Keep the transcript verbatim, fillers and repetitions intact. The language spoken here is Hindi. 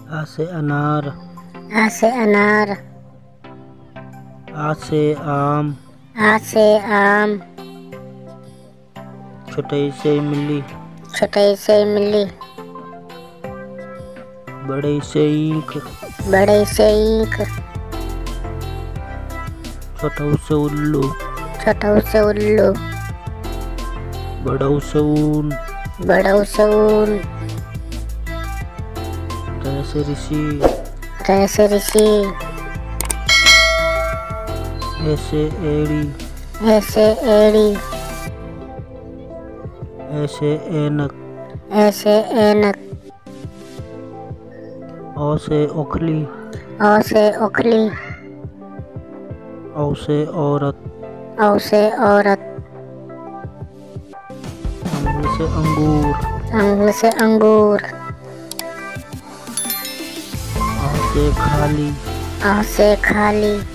आ से अनार। आ से अनार। आ से आम। आ से आम। छठई से इमली। छठई से इमली। बड़ई से ईंख। बड़ई से ईंख। छठऊ से उल्लू। छठऊ से उल्लू। बड़ऊ से ऊन। बड़ऊ से ऊन। रै से ऋषि। रै से ऋषि। ए से एड़ी। ए से एड़ी। ए से ऐनक। ए से ऐनक। औ से औखली। औ से औखली। औ से औरत। औ से औरत। अंग से अंगूर। अंग से अंगूर। आ से खाली। आ से खाली।